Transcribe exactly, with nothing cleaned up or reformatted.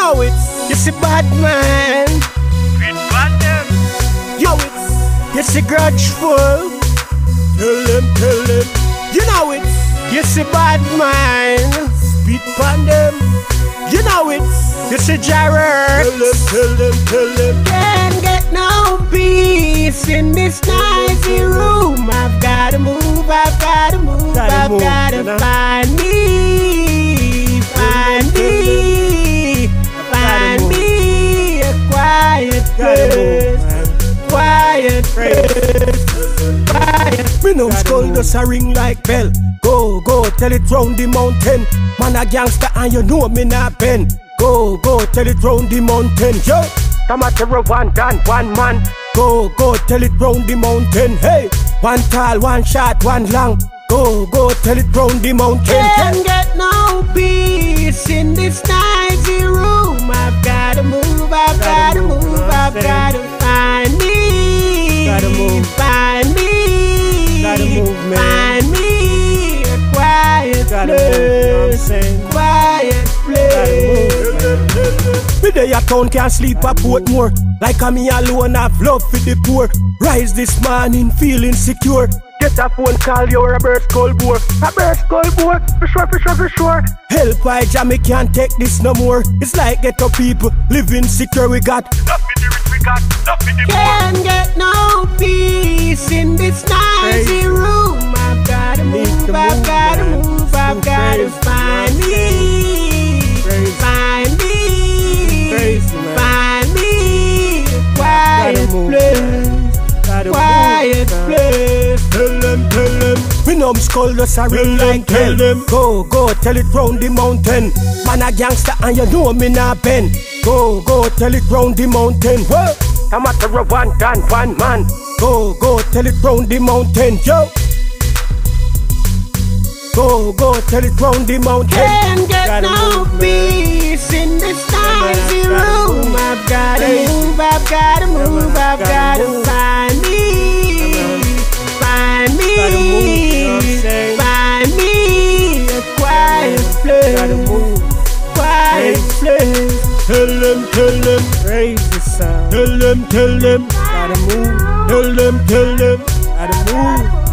know it. You see bad man. Yo, it's, you see grudgeful. Tell them, tell them. You know it. You see bad man. Spit on them. You know it. You see jarrett. Tell them, tell them, tell them. Can't get no peace in this noisy room. I've gotta move, I've gotta move, gotta I've move, gotta you know? find me, find me, find move. me a quiet place, move, quiet place, quiet. Me no skull does a ring like bell. Go, go, tell it round the mountain. Man a gangster and you know me not pen. Go, go, tell it round the mountain. Yo, Tamatera one gun, one man. Go, go, tell it round the mountain. Hey, one tall, one short, one long. Go, go, tell it round the mountain. Can't get no peace in this noisy room. I've gotta move, I've gotta move, I've gotta find me, gotta move, find me, gotta move, man. Find me a quiet place, quiet place. Me day a town can't sleep a Portmore. Like a me alone have love for the poor. Rise this morning feeling secure. Get a phone call, you're a bird skull bore. A bird skull bore, for sure, for sure, for sure. Help I jam, me can't take this no more. It's like ghetto people living secure. We got nothing the rich, we got nothing the poor. Can't get no peace in this noisy room. I've gotta move, I've gotta move, I've gotta find me, find me, find me a quiet place, quiet place. Tell them, tell them. We know me skull just a ring like tell them. Go, go, tell it round the mountain. Man a gangster and you know me not pen. Go, go, tell it round the mountain. Whoa, Tamatera one gun, one man. Go, go, tell it round the mountain. Yo, go, go, tell it round the mountain. Can't get gotta no move, peace in this noisy room. I've gotta move, I've gotta move, I've gotta find me, find me, find me a quiet place, quiet place. Tell them, tell them, raise the sound. Tell them, tell them, gotta move. Tell them, tell them, gotta move.